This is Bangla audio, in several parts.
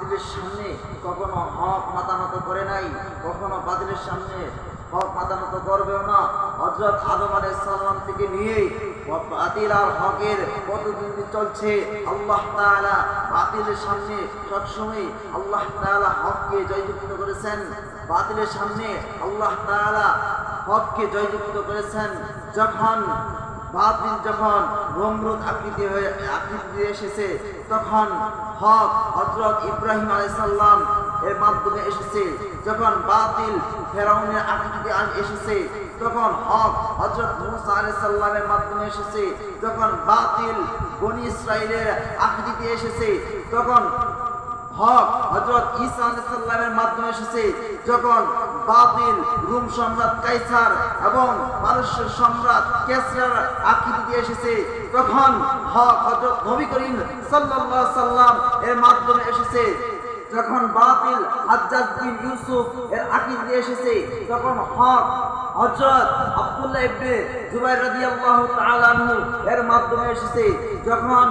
বাতিলের সামনে কখনো হক মাতানত করে নাই, কখনো বাতিলের সামনে হক মাতানত করবেও না। হযরত আদম আলাইহিস সালাম থেকে নিয়ে বাতিল আর হকের প্রতিদ্বন্দ্বী চলছে। আল্লাহ তাআলা বাতিলের সামনে সবসময় আল্লাহ তাআলা হককে জয়যুক্ত করেছেন। বাতিলের সামনে আল্লাহ তাআলা হককে জয়যুক্ত করেছেন। যখন বাতিল যখন নমরুদ আকৃতি এসেছে, তখন হক হযরত ইব্রাহিম আলাইহিস সালাম এর মাধ্যমে এসেছে। যখন বাতিল ফেরাউনের আকৃতিতে এসেছে, তখন হক হযরত মূসা আলাইহিস সালামের মাধ্যমে এসেছে। যখন বাতিল বনি ইসরাইলের আকৃতিতে এসেছে, তখন হক হযরত ঈসা আলাইহিস সালামের মাধ্যমে এসেছে। যখন বাতিল রোম সম্রাট কাইসার এবং পারস্যের সম্রাট কেসরার আকৃতিতে এসেছে, তখন হক হযরত নবী করিম সাল্লাল্লাহু আলাইহি সাল্লাম এর মাধ্যমে এসেছে। যখন বাতিল হাজ্জাজ বিন ইউসুফ এর আকৃতিতে এসেছে, তখন হক হযরত আব্দুল্লাহ ইবনে জুবাইর রাদিয়াল্লাহু তাআলা আনহু এর মাধ্যমে এসেছে। যখন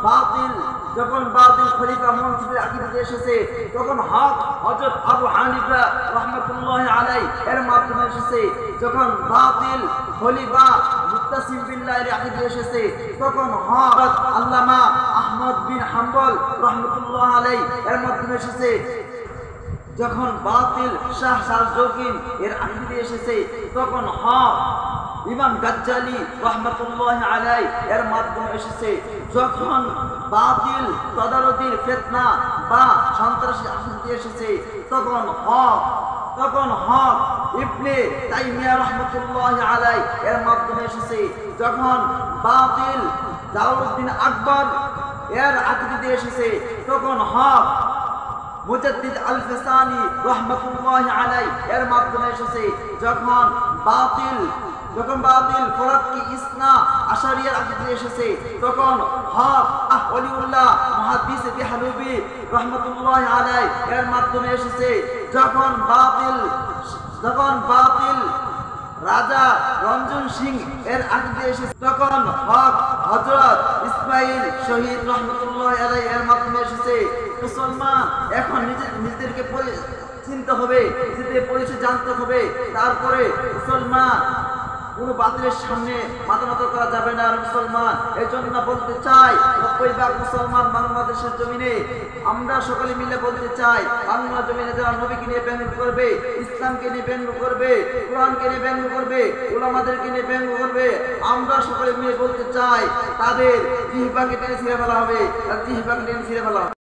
বাতিল খলিফা মনসুরের আকৃতিতে এসেছে, তখন হক হযরত আবু হানিফা রাহমাতুল্লাহি আলাইহি এর মাধ্যমে এসেছে। যখন বাতিল খলিফা মুত্তাসিম বিল্লাহর আকৃতিতে এসেছে, তখন হক আল্লামা আহমদ বিন হাম্বল রাহমাতুল্লাহি আলাইহি এর মাধ্যমে এসেছে। যখন বাতিল শাহ শাহজৌকিন এর আকৃতিতে এসেছে, তখন হক ইমাম গাজ্জালি রাহমাতুল্লাহি আলাইহি এর মাধ্যমে এসেছে। যখন বাতিল তদারকির ফিতনা বা সন্ত্রাসী আকৃতিতে এসেছে, তখন হক ইবনে তাইমিয়া রাহমাতুল্লাহি আলাইহি এর মাধ্যমে এসেছে। যখন বাতিল জালালউদ্দিন আকবর এর আকৃতিতে এসেছে, তখন হক মুজাদ্দিদ আল-ফিসানি রাহমাতুল্লাহি আলাইহি এর মাধ্যমে এসেছে। যখন বাতিল ফরাক্কি ইসনা আশারিয়ার আকৃতিতে এসেছে, তখন হক ওলিউল্লাহ মুহাদ্দিস বিহালুবি রাহমাতুল্লাহি আলাইহি এর মাধ্যমে এসেছে। যখন বাতিল রাজা রঞ্জন সিং এর আকৃতিতে এসেছে, তখন হক হযরত ইসমাইল শহীদ রাহমাতুল্লাহি আলাইহি এর মাধ্যমে এসেছে। মুসলমান এখন নিজেদেরকে চিনতে হবে, নিজেদের পরিচয় জানতে হবে। তারপরে মুসলমান কোনো বাতিলের সামনে মাথা নত করা যাবে না। মুসলমান এই জন্য বলতে চাই, 90% মুসলমান বাংলাদেশের জমিনে আমরা সকলে মিলে বলতে চাই, বাংলা জমিনে যারা নবীকে নিয়ে ব্যঙ্গ করবে, ইসলামকে নিয়ে ব্যঙ্গ করবে, কোরআনকে নিয়ে ব্যঙ্গ করবে, উলামাদেরকে নিয়ে ব্যঙ্গ করবে, আমরা সকলে মিলে বলতে চাই তাদের জিহ্বাকে টেনে ছিঁড়ে ফেলা হবে।